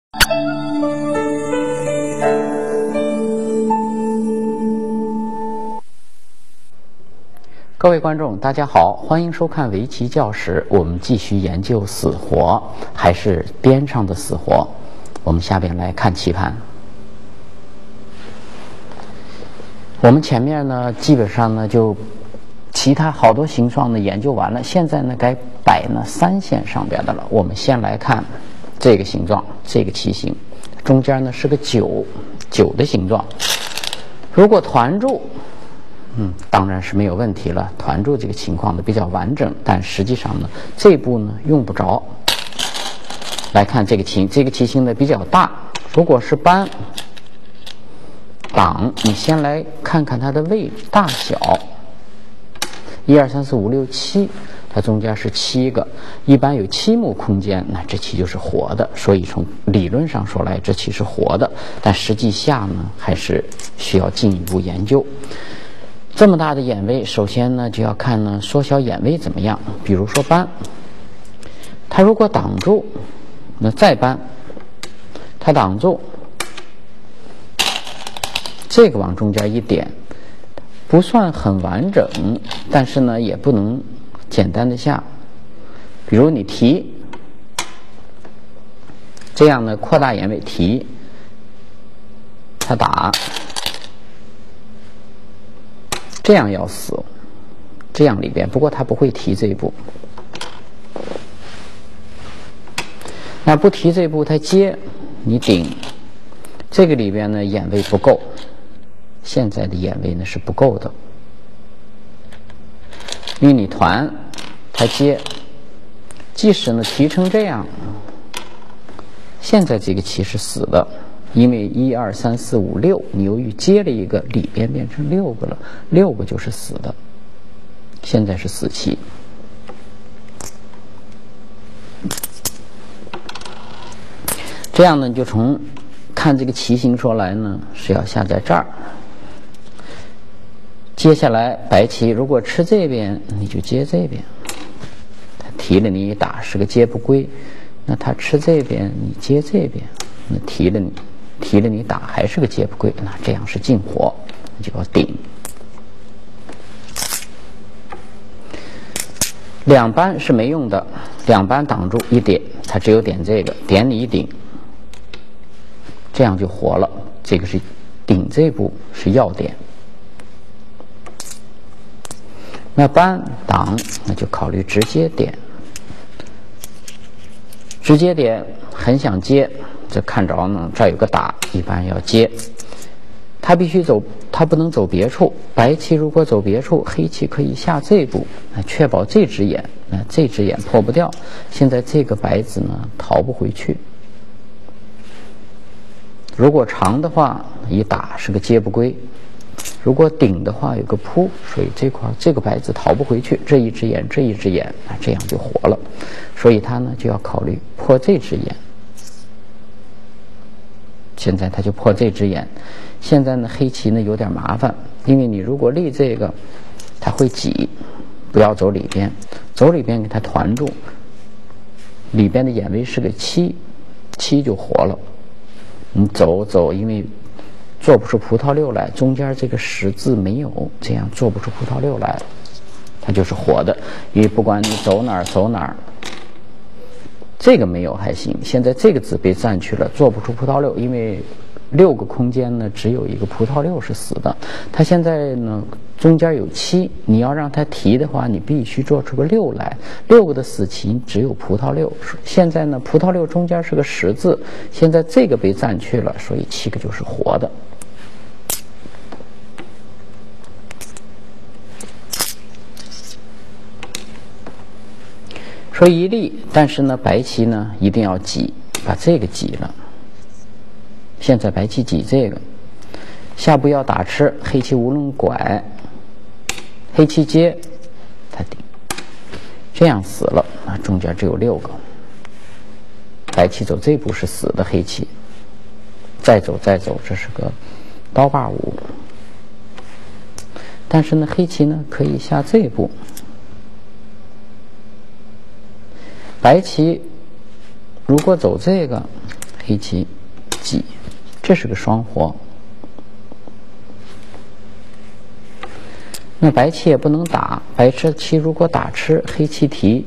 各位观众，大家好，欢迎收看围棋教室。我们继续研究死活，还是边上的死活。我们下边来看棋盘。我们前面呢，基本上呢就其他好多形状呢研究完了，现在呢该摆呢三线上边的了。我们先来看这个形状，这个棋形，中间呢是个九的形状。如果团住，当然是没有问题了。团住这个情况呢比较完整，但实际上呢这一步呢用不着。来看这个棋形呢比较大，如果是扳挡，你先来看看它的位置大小。1、2、3、4、5、6、7，它中间是7个，一般有7目空间，那这棋就是活的。所以从理论上说来，这棋是活的，但实际下呢还是需要进一步研究。这么大的眼位，首先呢就要看呢缩小眼位怎么样。比如说扳，它如果挡住，那再扳，它挡住，这个往中间一点，不算很完整，但是呢也不能简单的下。比如你提，这样呢扩大眼位提，它打。这样要死，这样里边，不过他不会提这一步。那不提这一步，他接，你顶，这个里边呢眼位不够，现在的眼位呢是不够的。因为你团，他接，即使呢提成这样，现在这个棋是死的。因为1、2、3、4、5、6，你由于接了一个，里边变成6个了，6个就是死的，现在是死棋。这样呢，就从看这个棋形说来呢，是要下在这儿。接下来白棋如果吃这边，你就接这边，他提了你一打是个接不归，那他吃这边，你接这边，那提了你打还是个接不归，那这样是进活，就要顶。两扳是没用的，两扳挡住一点，它只有点这个，点你一顶，这样就活了。这个是顶这步是要点。那扳挡，那就考虑直接点。直接点很想接。这看着呢，这儿有个打，一般要接。他必须走，他不能走别处。白棋如果走别处，黑棋可以下这步，确保这只眼，这只眼破不掉。现在这个白子呢，逃不回去。如果长的话，一打是个接不归；如果顶的话，有个扑，所以这块这个白子逃不回去。这一只眼，这一只眼，这样就活了。所以他呢就要考虑破这只眼。现在他就破这只眼，现在呢黑棋呢有点麻烦，因为你如果立这个，他会挤，不要走里边，走里边给他团住，里边的眼位是个7就活了。你走，因为做不出葡萄6来，中间这个10字没有，这样做不出葡萄6来，它就是活的。因为不管你走哪儿。这个没有还行，现在这个子被占去了，做不出葡萄6，因为6个空间呢，只有一个葡萄6是死的。它现在呢中间有7，你要让它提的话，你必须做出个6来。6个的死棋只有葡萄6，现在呢葡萄6中间是个10字，现在这个被占去了，所以7个就是活的。所以一立，但是呢，白棋呢一定要挤，把这个挤了。现在白棋挤这个，下步要打吃，黑棋无论拐，黑棋接，它顶，这样死了，那中间只有6个。白棋走这步是死的黑棋，再走，这是个刀把五。但是呢，黑棋呢可以下这一步。白棋如果走这个，黑黑棋挤，这是个双活。那白棋也不能打，白棋如果打吃，黑棋提，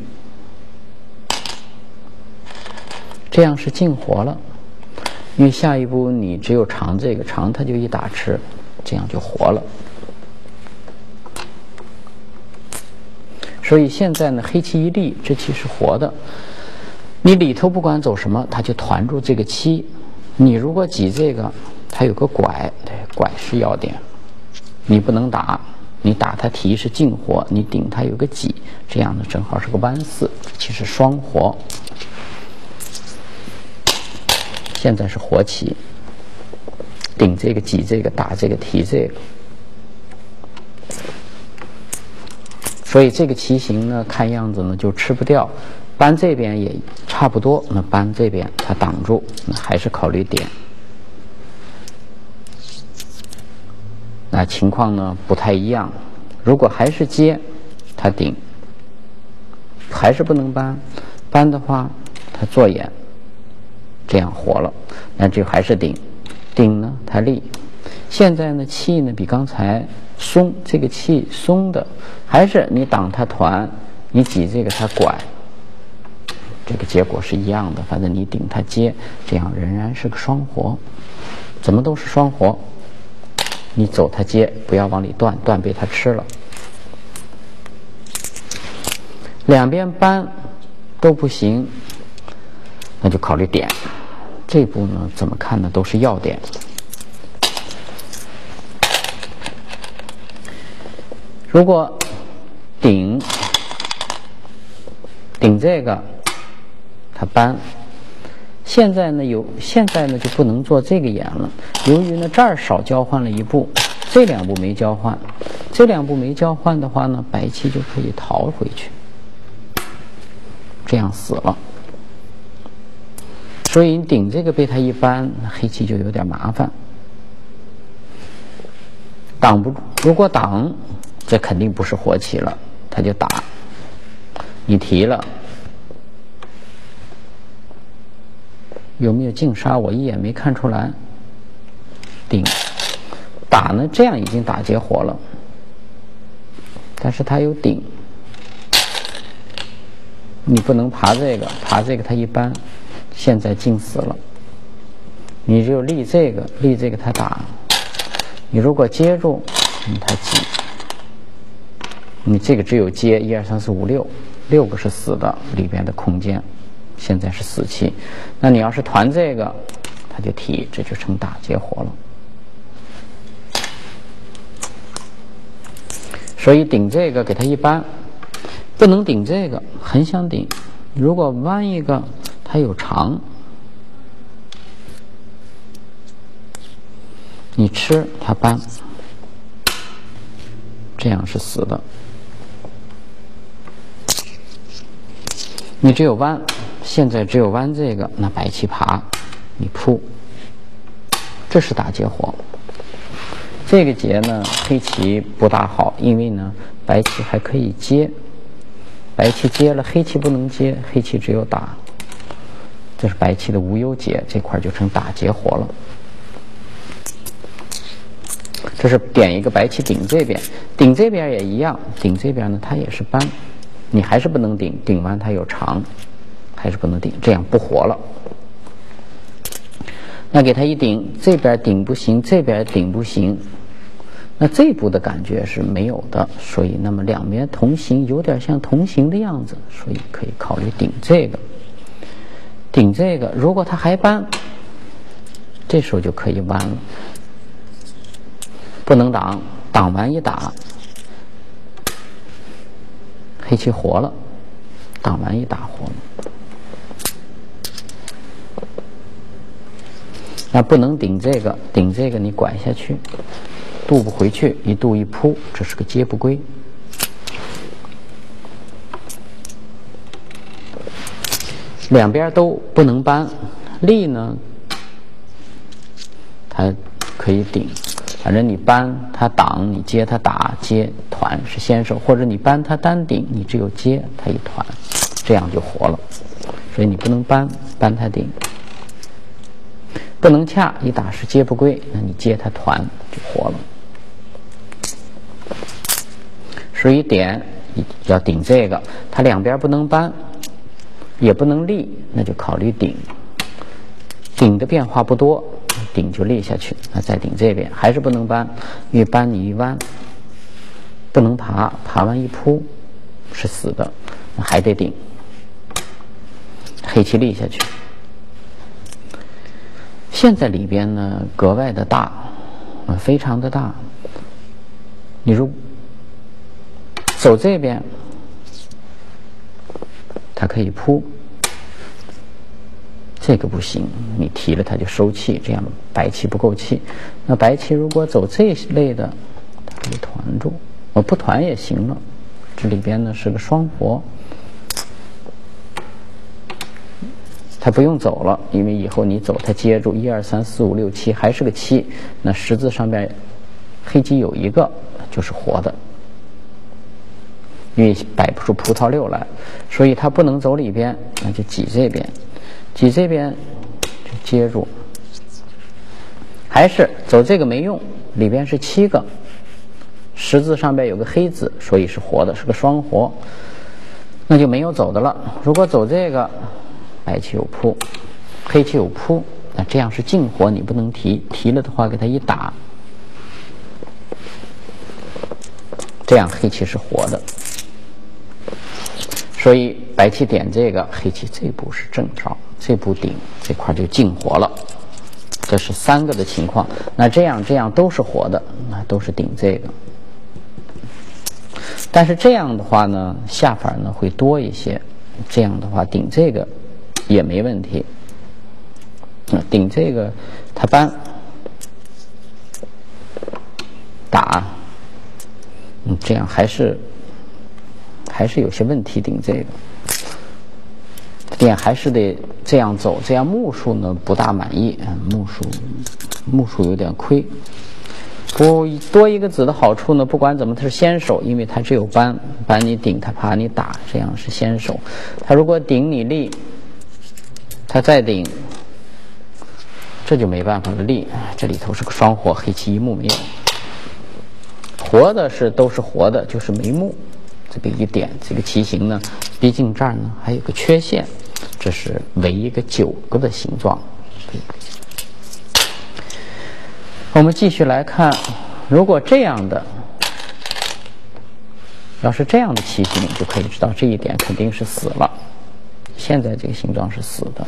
这样是尽活了。因为下一步你只有长这个长，它就一打吃，这样就活了。所以现在呢，黑棋一立，这棋是活的。你里头不管走什么，它就团住这个棋。你如果挤这个，它有个拐，对，拐是要点。你不能打，你打它提是尽活，你顶它有个挤，这样呢正好是个弯四，其实双活。现在是活棋，顶这个挤这个，打这个提这个。所以这个棋形呢，看样子呢就吃不掉，搬这边也差不多，那搬这边它挡住，那还是考虑点。那情况呢不太一样，如果还是接，它顶，还是不能搬，搬的话它做眼，这样活了，那就还是顶，顶呢它立。现在呢气呢比刚才松，这个气松的，还是你挡它团，你挤这个它拐，这个结果是一样的，反正你顶它接，这样仍然是个双活，怎么都是双活。你走它接，不要往里断，断被它吃了。两边搬都不行，那就考虑点。这步呢怎么看呢都是要点。如果顶这个，它搬。现在呢就不能做这个眼了，由于呢这儿少交换了一步，这两步没交换，这两步没交换的话呢，白棋就可以逃回去，这样死了。所以你顶这个被他一搬，黑棋就有点麻烦。挡不住，如果挡，这肯定不是活棋了，他就打。你提了，有没有净杀？我一眼没看出来。顶打呢，这样已经打结活了，但是他有顶，你不能爬这个，爬这个他一搬，现在净死了。你只有立这个他打。你如果接住，他挤。你这个只有接1、2、3、4、5、6个是死的，里边的空间现在是死棋。那你要是团这个，他就提，这就成打结活了。所以顶这个给他一扳，不能顶这个，很想顶。如果弯一个，它有长，你吃它扳，这样是死的。你只有弯，现在只有弯这个，那白棋爬，你扑，这是打结活。这个结呢，黑棋不大好，因为呢，白棋还可以接，白棋接了，黑棋不能接，黑棋只有打，这是白棋的无忧结，这块就成打结活了。这是点一个白棋顶这边，顶这边也一样，顶这边呢，它也是扳。你还是不能顶，顶完它有长，还是不能顶，这样不活了。那给它一顶，这边顶不行，这边顶不行，那这一步的感觉是没有的，所以那么两边同行，有点像同行的样子，所以可以考虑顶这个。顶这个，如果它还扳，这时候就可以弯了，不能挡，挡完一打。黑棋活了，挡完一打活了。那不能顶这个，顶这个你拐下去，渡不回去，一渡一扑，这是个接不归。两边都不能扳，立呢，它可以顶。反正你扳它挡，你接它打，接团是先手，或者你扳它单顶，你只有接它一团，这样就活了。所以你不能扳它顶。 不能掐，一打是接不归，那你接它团就活了。所以点要顶这个，它两边不能扳，也不能立，那就考虑顶。顶的变化不多，顶就立下去，那再顶这边还是不能扳，因为扳你一弯不能爬，爬完一扑是死的，那还得顶。黑棋立下去。现在里边呢格外的大，非常的大。你如走这边，它可以扑，这个不行，你提了它就收气，这样白棋不够气。那白棋如果走这一类的，它可以团住，不团也行了。这里边呢是个双活，它不用走了，因为以后你走它接住1、2、3、4、5、6、7还是个7，那十字上边黑棋有一个就是活的，因为摆不出葡萄六来，所以它不能走里边，那就挤这边，挤这边就接住，还是走这个没用，里边是7个，十字上边有个黑子，所以是活的，是个双活，那就没有走的了。如果走这个，白棋有扑，黑棋有扑，那这样是净活，你不能提，提了的话给它一打，这样黑棋是活的。所以白棋点这个，黑棋这步是正招，这步顶这块就净活了。这是3个的情况，那这样都是活的，那都是顶这个。但是这样的话呢，下法呢会多一些。这样的话顶这个也没问题。顶这个它扳打，这样还是有些问题。顶这个点还是得这样走，这样目数呢不大满意，目数有点亏。多一个子的好处呢，不管怎么它是先手，因为它只有扳你顶，它怕你打，这样是先手。它如果顶你立，它再顶，这就没办法了。立这里头是个双活，黑棋一目没有，活的是都是活的，就是没目。这个一点，这个棋形呢，毕竟这儿呢还有个缺陷，这是围一个9个的形状。我们继续来看，如果这样的，要是这样的棋形，就可以知道这一点肯定是死了。现在这个形状是死的，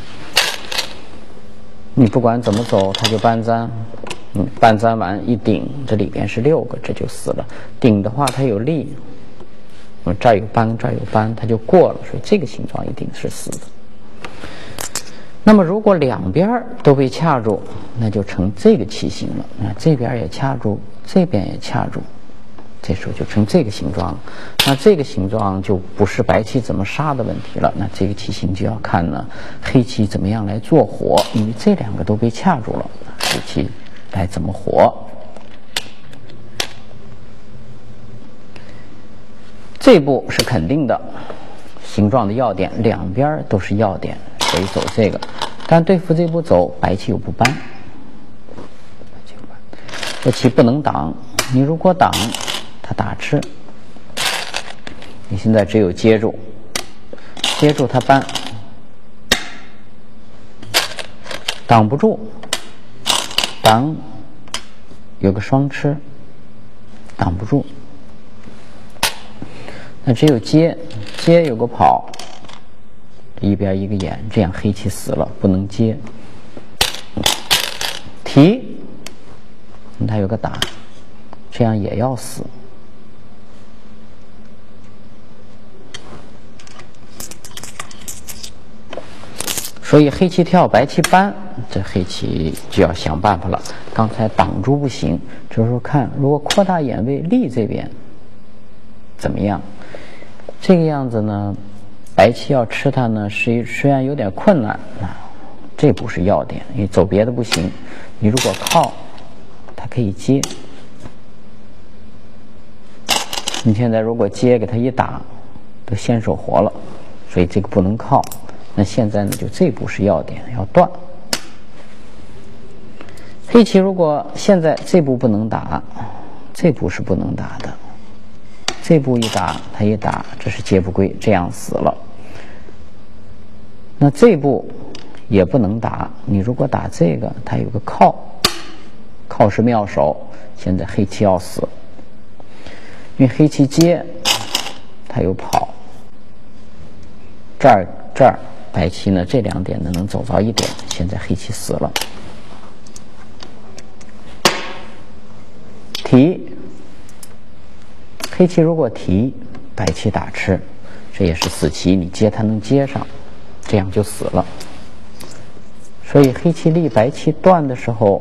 你不管怎么走，它就扳粘，扳粘完一顶，这里边是6个，这就死了。顶的话，它有立，这儿有扳，这儿有扳，它就过了，所以这个形状一定是死的。那么如果两边都被掐住，那就成这个棋形了。这边也掐住，这边也掐住，这时候就成这个形状了。那这个形状就不是白棋怎么杀的问题了，那这个棋形就要看呢黑棋怎么样来做活，因为这2个都被掐住了，黑棋该怎么活。这步是肯定的，形状的要点，两边都是要点，所以走这个。但对付这步走，白棋又不扳，这棋不能挡。你如果挡，它打吃，你现在只有接住，接住它扳，挡不住，挡有个双吃，挡不住。那只有接有个跑，一边一个眼，这样黑棋死了，不能接。提，它有个打，这样也要死。所以黑棋跳，白棋扳，这黑棋就要想办法了。刚才挡住不行，就是说看如果扩大眼位立这边怎么样？这个样子呢，白棋要吃它呢，虽然有点困难这不是要点，因为走别的不行。你如果靠，它可以接。你现在如果接给它一打，都先手活了，所以这个不能靠。那现在呢，就这步是要点，要断。 黑棋如果现在这步不能打，这步是不能打的。这步一打，他一打，这是接不归，这样死了。那这步也不能打，你如果打这个，它有个靠，靠是妙手，现在黑棋要死，因为黑棋接，它有跑。这儿白棋呢，这两点呢能走着一点，现在黑棋死了。提，黑棋如果提，白棋打吃，这也是死棋，你接它能接上，这样就死了。所以黑棋立白棋断的时候，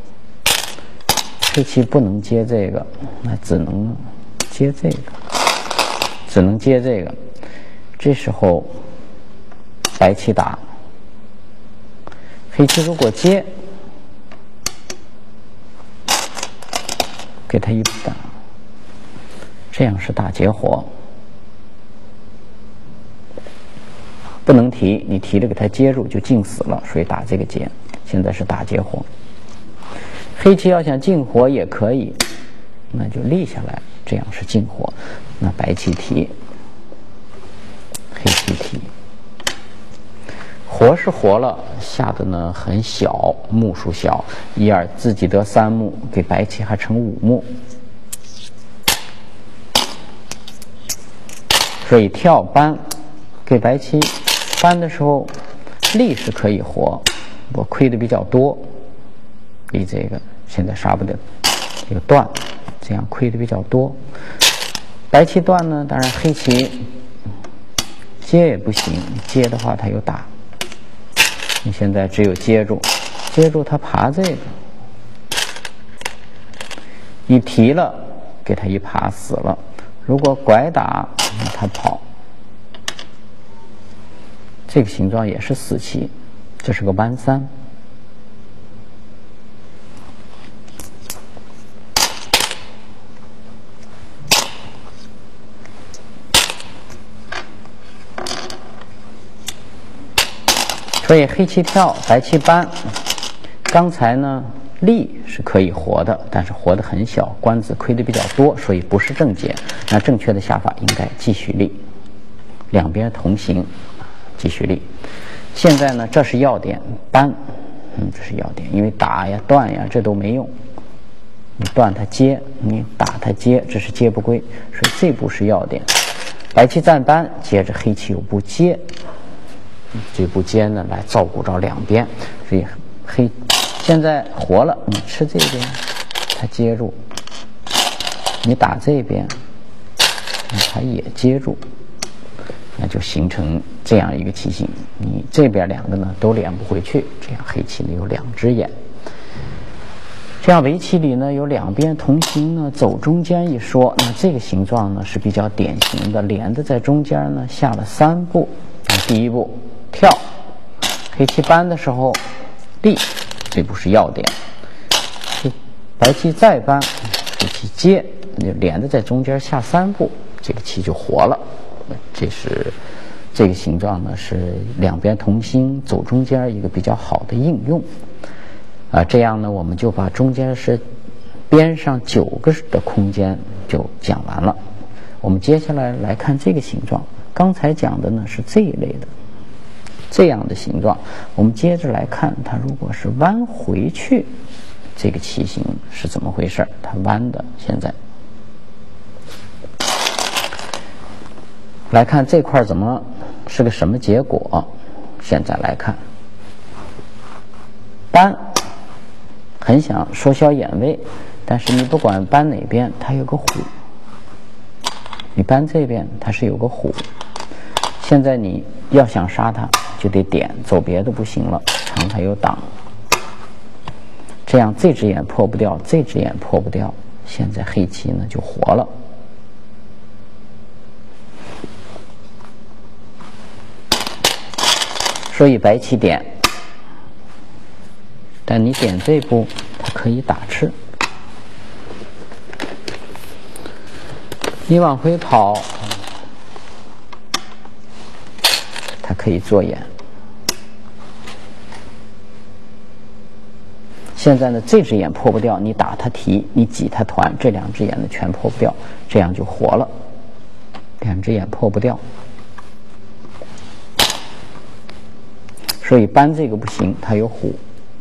黑棋不能接这个，那只能接这个，只能接这个。这时候白棋打，黑棋如果接，给他一打，这样是大截活，不能提，你提了给他接住就净死了，所以打这个结，现在是大截活。黑棋要想净活也可以，那就立下来，这样是净活。那白棋提，黑棋提，活是活了，下的呢很小，目数小，1、2自己得3目，给白棋还成5目，所以跳扳给白棋扳的时候，立是可以活，我亏的比较多，立这个现在杀不得，这个断，这样亏的比较多。白棋断呢，当然黑棋接也不行，接的话它有打。你现在只有接住，接住他爬这个，一提了，给他一爬死了。如果拐打，他跑，这个形状也是死棋，这是个弯3。所以黑棋跳，白棋扳。刚才呢，立是可以活的，但是活得很小，官子亏的比较多，所以不是正解。那正确的下法应该继续立，两边同行，继续立。现在呢，这是要点，扳，这是要点，因为打呀、断呀，这都没用。你断它接，你打它接，这是接不归，所以这步是要点。白棋占扳，接着黑棋有步接。这步接呢，来照顾着两边，所以黑现在活了，你吃这边，他接住；你打这边，他也接住，那就形成这样一个棋形。你这边两个呢都连不回去，这样黑棋呢有2只眼。这样围棋里呢有两边同行呢，走中间一说，那这个形状呢是比较典型的，连的在中间呢下了3步。第一步跳，黑棋扳的时候立，这步是要点。白棋再扳，黑棋接，就连着在中间下3步，这个棋就活了。这个形状呢是两边同心，走中间一个比较好的应用。这样呢我们就把中间是边上9个的空间就讲完了。我们接下来来看这个形状，刚才讲的呢是这一类的。这样的形状，我们接着来看它如果是弯回去，这个棋形是怎么回事？它弯的，现在来看这块怎么是个什么结果？现在来看，扳很想缩小眼位，但是你不管扳哪边，它有个虎。你扳这边，它是有个虎。现在你要想杀它，就得点，走别的不行了，长它有挡。这样这只眼破不掉，这只眼破不掉，现在黑棋呢就活了。所以白棋点，但你点这步，它可以打吃。你往回跑，它可以做眼。 现在呢，这只眼破不掉，你打它提，你挤它团，这两只眼呢全破不掉，这样就活了。两只眼破不掉，所以扳这个不行，它有虎。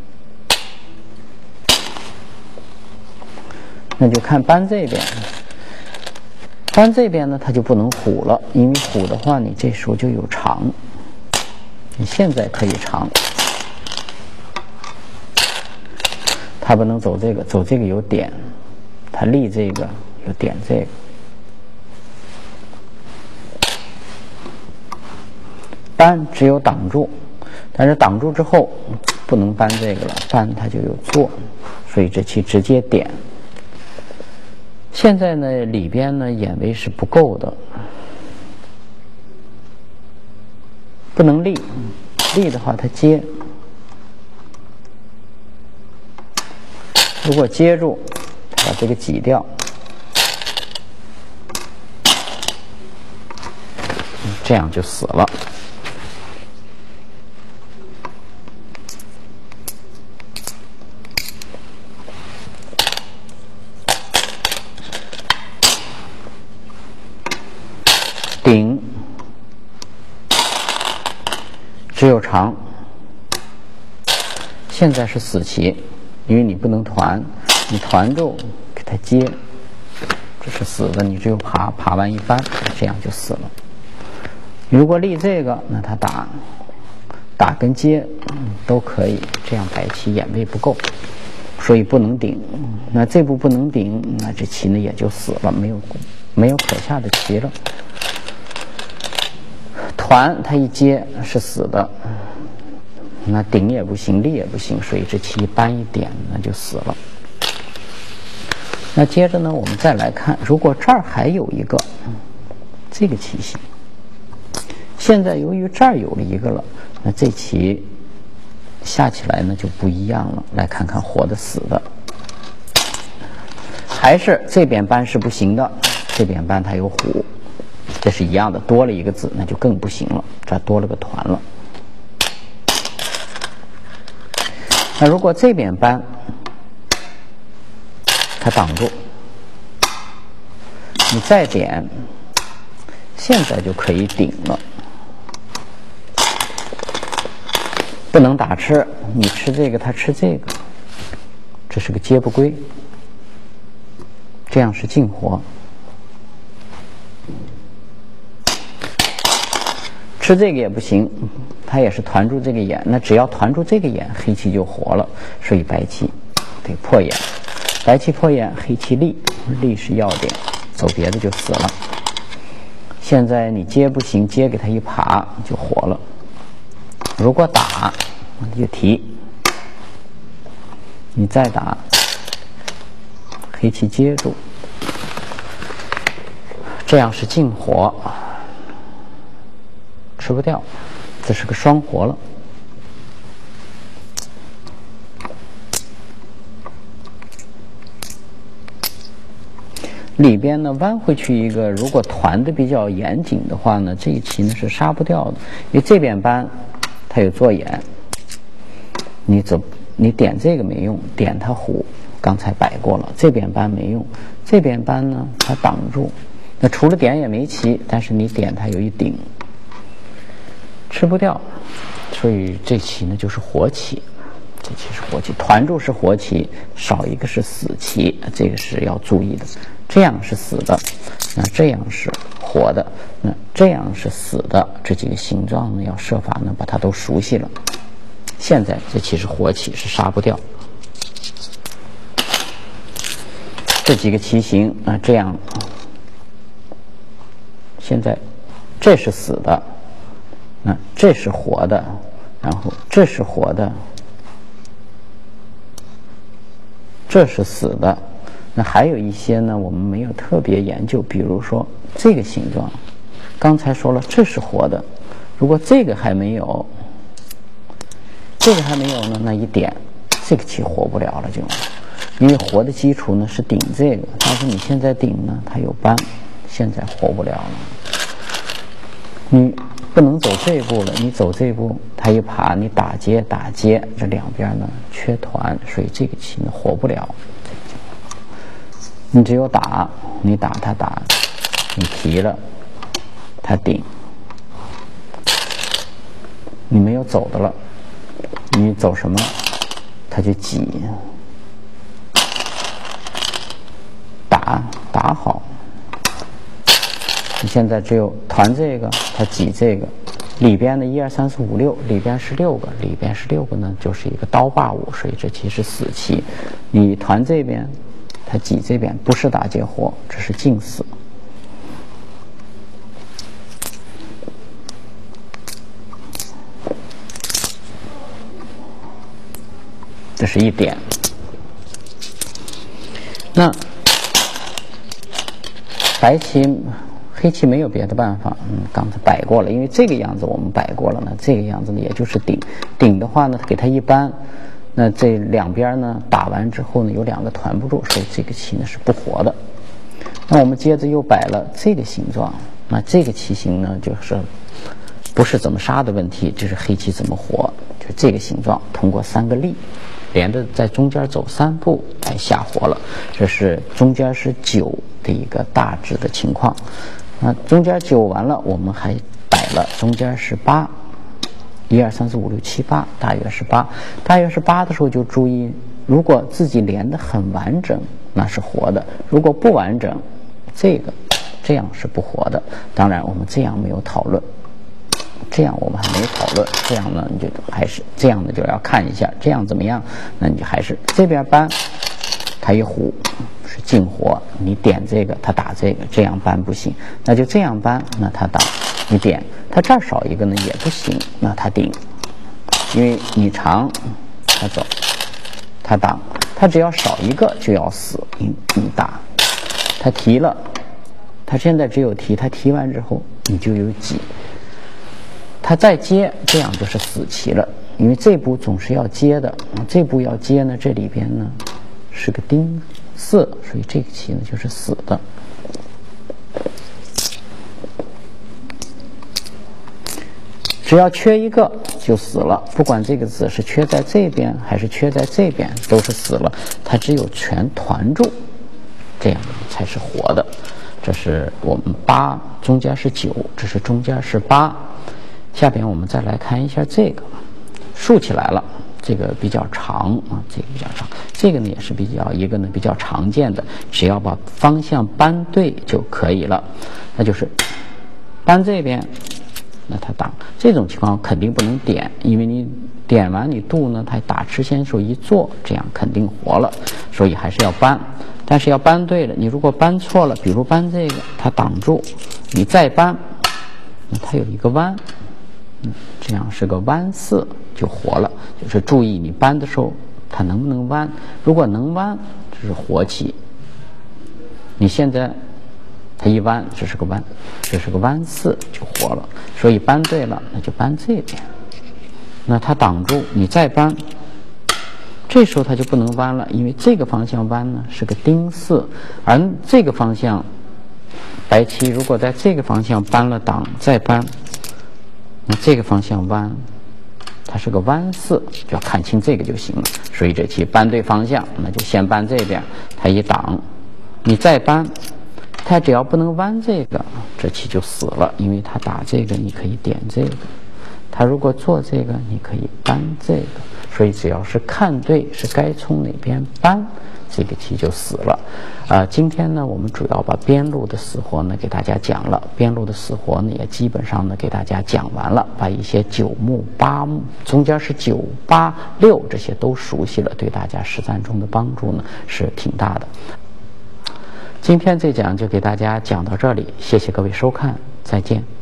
那就看扳这边，扳这边呢，它就不能虎了，因为虎的话，你这时候就有长。你现在可以长，它不能走这个，走这个有点，它立这个有点这个。扳只有挡住，但是挡住之后不能扳这个了，扳它就有坐，所以这棋直接点。现在呢，里边呢眼位是不够的，不能立，立的话它接，如果接住，把这个挤掉，这样就死了。顶只有长，现在是死棋，因为你不能团，你团住给它接，这是死的，你只有爬，爬完一扳，这样就死了。如果立这个，那他打跟接都可以，这样白棋眼位不够，所以不能顶。那这步不能顶，那这棋呢也就死了，没有可下的棋了。团它一接是死的，那顶也不行，立也不行，所以这棋扳一点那就死了。那接着呢，我们再来看，如果这儿还有一个这个棋形，现在由于这儿有了一个了，那这棋下起来呢就不一样了。来看看活的死的，还是这边扳是不行的，这边扳它有虎。这是一样的，多了一个字，那就更不行了，这多了个团了。那如果这边扳，它挡住，你再点，现在就可以顶了。不能打吃，你吃这个，他吃这个，这是个接不归，这样是进活。吃这个也不行，它也是团住这个眼，那只要团住这个眼，黑棋就活了，所以白棋得破眼，白棋破眼，黑棋立，立是要点，走别的就死了。现在你接不行，接给它一爬就活了。如果打，你就提，你再打，黑棋接住，这样是进活。吃不掉，这是个双活了。里边呢弯回去一个，如果团的比较严谨的话呢，这一棋呢是杀不掉的，因为这边扳它有做眼，你点这个没用，点它虎，刚才摆过了，这边扳没用，这边扳呢它挡住，那除了点也没棋，但是你点它有一顶。吃不掉，所以这棋呢就是活棋，这棋是活棋，团住是活棋，少一个是死棋，这个是要注意的。这样是死的，那这样是活的，那这样是死的，这几个形状呢要设法呢把它都熟悉了。现在这棋是活棋，是杀不掉。这几个棋形啊，这样，现在这是死的。那这是活的，然后这是活的，这是死的。那还有一些呢，我们没有特别研究，比如说这个形状，刚才说了这是活的，如果这个还没有，这个还没有呢，那一点这个棋活不了了就，因为活的基础呢是顶这个，但是你现在顶呢它有扳，现在活不了了。 不能走这一步了，你走这一步，他一爬，你打接打接，这两边呢缺团，所以这个棋呢活不了。你只有打，你打他打，你提了，他顶，你没有走的了，你走什么，他就挤，打好。你现在只有团这个，他挤这个，里边的1、2、3、4、5、6，里边是6个，里边是6个呢，就是一个刀霸五，所以这棋是死棋。你团这边，他挤这边，不是打劫活，这是净死。这是一点。那白棋。黑棋没有别的办法，刚才摆过了，因为这个样子我们摆过了呢，这个样子呢也就是顶，顶的话呢，给它一扳，那这两边呢打完之后呢，有2个团不住，所以这个棋呢是不活的。那我们接着又摆了这个形状，那这个棋形呢就是不是怎么杀的问题，就是黑棋怎么活，就这个形状，通过3个力，连着在中间走3步来下活了，这是中间是9的一个大致的情况。那中间9完了，我们还摆了中间是8，1、2、3、4、5、6、7、8，大约是8。大约是8的时候就注意，如果自己连得很完整，那是活的；如果不完整，这样是不活的。当然，我们这样没有讨论，这样我们还没讨论。这样呢，你就还是这样的就要看一下，这样怎么样？那你就还是这边扳，他一虎。是净活，你点这个，他打这个，这样扳不行，那就这样扳，那他打，你点，他这儿少一个呢也不行，那他顶，因为你长，他走，他挡，他只要少一个就要死，你打，他提了，他现在只有提，他提完之后你就有挤，他再接，这样就是死棋了，因为这步总是要接的，这步要接呢，这里边呢是个丁4，所以这个棋呢就是死的。只要缺一个就死了，不管这个子是缺在这边还是缺在这边，都是死了。它只有全团住，这样才是活的。这是我们8，中间是9，这是中间是8。下边我们再来看一下这个，竖起来了。这个比较长啊，这个比较长，这个呢也是一个呢比较常见的，只要把方向扳对就可以了。那就是扳这边，那他挡这种情况肯定不能点，因为你点完你渡呢，他打吃先手一做，这样肯定活了，所以还是要扳。但是要扳对了，你如果扳错了，比如扳这个，他挡住，你再扳，那它有一个弯。这样是个弯4就活了，就是注意你扳的时候它能不能弯，如果能弯这是活棋，你现在它一弯这是个弯，这是个弯4就活了，所以扳对了那就扳这边，那它挡住你再扳，这时候它就不能弯了，因为这个方向弯呢是个丁4，而这个方向白棋如果在这个方向扳了挡再扳，那这个方向弯，它是个弯4，就要看清这个就行了。所以这棋扳对方向，那就先扳这边，它一挡，你再扳，它只要不能弯这个，这棋就死了，因为它打这个你可以点这个，它如果做这个你可以扳这个，所以只要是看对是该从哪边扳，这个棋就死了。今天呢，我们主要把边路的死活呢给大家讲了，边路的死活呢也基本上呢给大家讲完了，把一些9目、8目，中间是9、8、6这些都熟悉了，对大家实战中的帮助呢是挺大的。今天这讲就给大家讲到这里，谢谢各位收看，再见。